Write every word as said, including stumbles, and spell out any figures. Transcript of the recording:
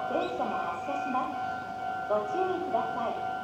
電車が発車します。ご注意ください。